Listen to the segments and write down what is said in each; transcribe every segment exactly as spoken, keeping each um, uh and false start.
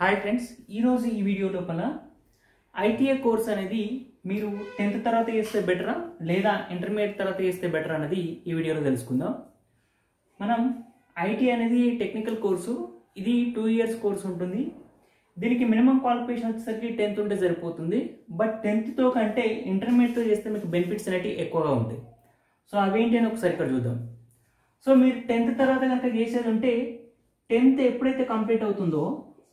Hi friends, ఈరోజు ఈ video లోపల ఐటీఐ కోర్స్ అనేది మీరు టెన్త్ తర్వాత చేస్తే బెటరా లేదా ఇంటర్మీడియట్ తర్వాత చేస్తే బెటర్ అనేది ఈ వీడియోలో తెలుసుకుందాం. మనం ఐటీఐ అనేది టెక్నికల్ కోర్సు, ఇది టూ ఇయర్స్ కోర్స్ ఉంటుంది. దీనికి మినిమం క్వాలిఫికేషన్ వచ్చేసరికి టెన్త్ ఉంటే సరిపోతుంది. బట్ టెన్త్తో కంటే ఇంటర్మీడియట్తో చేస్తే మీకు బెనిఫిట్స్ అనేవి ఎక్కువగా ఉంటాయి. సో అవేంటి అని ఒకసారి ఇక్కడ చూద్దాం. సో మీరు టెన్త్ తర్వాత కనుక చేసేది ఉంటే టెన్త్ ఎప్పుడైతే కంప్లీట్ అవుతుందో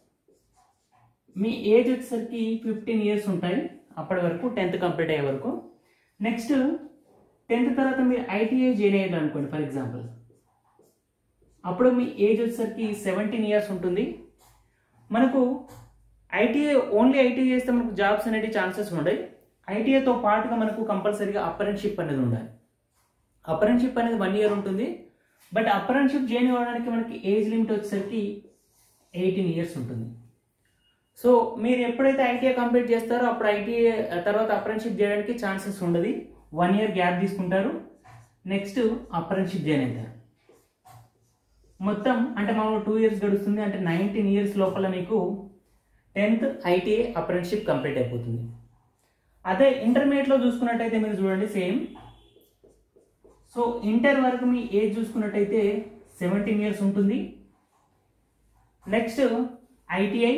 మీ ఏజ్ వచ్చేసరికి ఫిఫ్టీన్ ఇయర్స్ ఉంటాయి. అప్పటి వరకు టెన్త్ కంప్లీట్ అయ్యే వరకు. నెక్స్ట్ టెన్త్ తర్వాత మీరు ఐటీఐ జాయిన్ అయ్యారు అనుకోండి ఫర్ ఎగ్జాంపుల్, అప్పుడు మీ ఏజ్ వచ్చేసరికి సెవెంటీన్ ఇయర్స్ ఉంటుంది. మనకు ఐటీఐ ఓన్లీ ఐటీఐ చేస్తే మనకు జాబ్స్ అనేవి ఛాన్సెస్ ఉంటాయి. ఐటీఐతో పాటుగా మనకు కంపల్సరీగా అప్రెంటిస్‌షిప్ అనేది ఉండాలి. అప్రెంటిస్‌షిప్ అనేది వన్ ఇయర్ ఉంటుంది. బట్ అప్రెంటిస్‌షిప్ జాయిన్ అవ్వడానికి మనకి ఏజ్ లిమిట్ వచ్చేసరికి ఎయిటీన్ ఇయర్స్ ఉంటుంది. సో మీరు ఎప్పుడైతే ఐటీఐ కంప్లీట్ చేస్తారో అప్పుడు ఐటీఐ తర్వాత అప్రెంటిస్‌షిప్ చేయడానికి ఛాన్సెస్ ఉండదు. వన్ ఇయర్ గ్యాప్ తీసుకుంటారు, నెక్స్ట్ అప్రెంటిస్‌షిప్ జాయిన్ అవుతారు. మొత్తం అంటే మనం టూ ఇయర్స్ గడుస్తుంది. అంటే నైన్టీన్ ఇయర్స్ లోపల మీకు టెన్త్ ఐటీఐ అప్రెంటిస్‌షిప్ కంప్లీట్ అయిపోతుంది. అదే ఇంటర్మీడియట్లో చూసుకున్నట్టయితే మీరు చూడండి సేమ్. సో ఇంటర్ వరకు మీ ఏజ్ చూసుకున్నట్టయితే సెవెంటీన్ ఇయర్స్ ఉంటుంది. నెక్స్ట్ ఐటీఐ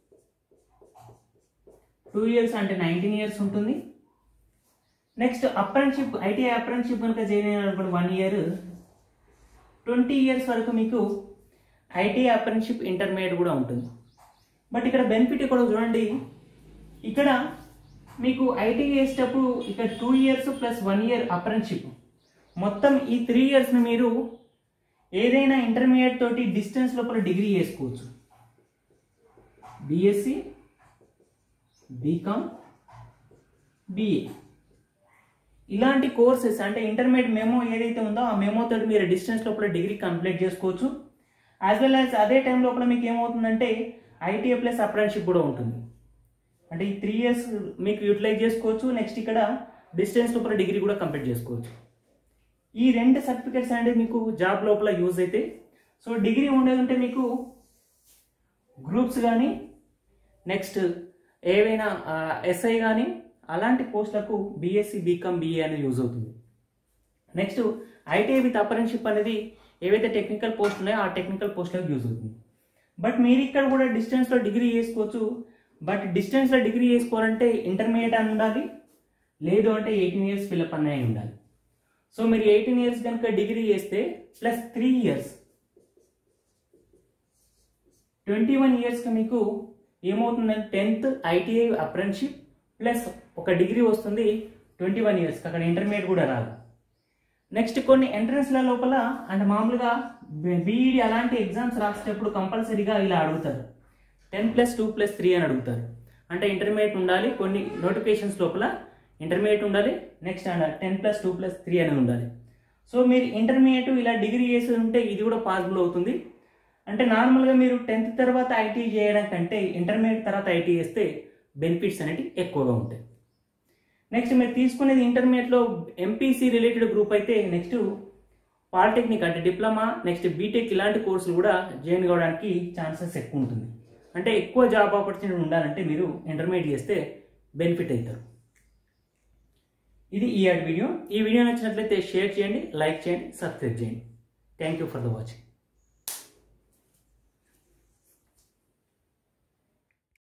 టూ ఇయర్స్ అంటే నైన్టీన్ ఇయర్స్ ఉంటుంది. నెక్స్ట్ అప్రెంటిస్‌షిప్ ఐటీఐ అప్రెంటిస్‌షిప్ కనుక జాయిన్ అయినప్పుడు వన్ ఇయర్ ట్వంటీ ఇయర్స్ వరకు మీకు ఐటీఐ అప్రెంటిస్‌షిప్ ఇంటర్మీడియట్ కూడా ఉంటుంది. బట్ ఇక్కడ బెనిఫిట్ ఇక్కడ చూడండి, ఇక్కడ మీకు ఐటీఐ చేసేటప్పుడు ఇక్కడ two years plus one year apprenticeship, మొత్తం ఈ త్రీ ఇయర్స్ని మీరు ఏదైనా ఇంటర్మీడియట్ తోటి డిస్టెన్స్ లోపల డిగ్రీ చేసుకోవచ్చు. బీఎస్సీ, బీకామ్, బిఏ ఇలాంటి కోర్సెస్ అంటే ఇంటర్మీడియట్ మెమో ఏదైతే ఉందో ఆ మెమో తోటి మీరు డిస్టెన్స్ లోపల డిగ్రీ కంప్లీట్ చేసుకోవచ్చు. యాజ్ వెల్ యాజ్ అదే టైం లోపల మీకు ఏమవుతుందంటే ఐటీఐ ప్లస్ అప్రెంటిస్‌షిప్ కూడా ఉంటుంది. అంటే ఈ త్రీ ఇయర్స్ మీకు యూటిలైజ్ చేసుకోవచ్చు. నెక్స్ట్ ఇక్కడ డిస్టెన్స్ లోపల డిగ్రీ కూడా కంప్లీట్ చేసుకోవచ్చు. ఈ రెండు సర్టిఫికేట్స్ అనేది మీకు జాబ్ లోపల యూజ్ అవుతాయి. సో డిగ్రీ ఉండేది ఉంటే మీకు గ్రూప్స్ కానీ నెక్స్ట్ ఏవైనా ఎస్ఐ కానీ అలాంటి పోస్టులకు బీఎస్సీ, బీకామ్, బిఏ అనేది యూజ్ అవుతుంది. నెక్స్ట్ ఐటీఐ విత్ అప్రెంటిస్‌షిప్ అనేది ఏవైతే టెక్నికల్ పోస్ట్ ఉన్నాయో ఆ టెక్నికల్ పోస్టులకు యూజ్ అవుతుంది. బట్ మీరు ఇక్కడ కూడా డిస్టెన్స్లో డిగ్రీ చేసుకోవచ్చు. బట్ డిస్టెన్స్లో డిగ్రీ చేసుకోవాలంటే ఇంటర్మీడియట్ అని ఉండాలి, లేదు అంటే ఎయిటీన్ ఇయర్స్ ఫిల్అప్ అనే ఉండాలి. సో మీరు ఎయిటీన్ ఇయర్స్ కనుక డిగ్రీ చేస్తే plus three years twenty one ఇయర్స్కి మీకు ఏమవుతుందంటే టెన్త్ ఐటీఐ అప్రెంటిస్‌షిప్ ప్లస్ ఒక డిగ్రీ వస్తుంది. ట్వంటీ వన్ ఇయర్స్కి అక్కడ ఇంటర్మీడియట్ కూడా రాదు. నెక్స్ట్ కొన్ని ఎంట్రన్స్ల లోపల అంటే మామూలుగా బీఈడి అలాంటి ఎగ్జామ్స్ రాసేటప్పుడు కంపల్సరీగా ఇలా అడుగుతారు, ten plus two plus three అని అడుగుతారు. అంటే ఇంటర్మీడియట్ ఉండాలి, కొన్ని నోటిఫికేషన్స్ లోపల ఇంటర్మీడియట్ ఉండాలి, next ten plus two plus three అనేది ఉండాలి. సో మీరు ఇంటర్మీడియట్ ఇలా డిగ్రీ చేసి ఉంటే ఇది కూడా పాసిబుల్ అవుతుంది. అంటే నార్మల్గా మీరు టెన్త్ తర్వాత ఐటీ చేయడం కంటే ఇంటర్మీడియట్ తర్వాత ఐటీ చేస్తే బెనిఫిట్స్ అనేవి ఎక్కువగా ఉంటాయి. నెక్స్ట్ మీరు తీసుకునేది ఇంటర్మీడియట్లో ఎంపీసీ రిలేటెడ్ గ్రూప్ అయితే నెక్స్ట్ పాలిటెక్నిక్ అంటే డిప్లొమా, నెక్స్ట్ బీటెక్ ఇలాంటి కోర్సులు కూడా జాయిన్ కావడానికి ఛాన్సెస్ ఎక్కువ ఉంటుంది. అంటే ఎక్కువ జాబ్ ఆపర్చునిటీ ఉండాలంటే మీరు ఇంటర్మీడియట్ చేస్తే బెనిఫిట్ అవుతారు. ఇది ఈ వీడియో. ఈ వీడియో నచ్చినట్లయితే షేర్ చేయండి, లైక్ చేయండి, సబ్స్క్రైబ్ చేయండి. Thank you for the watching.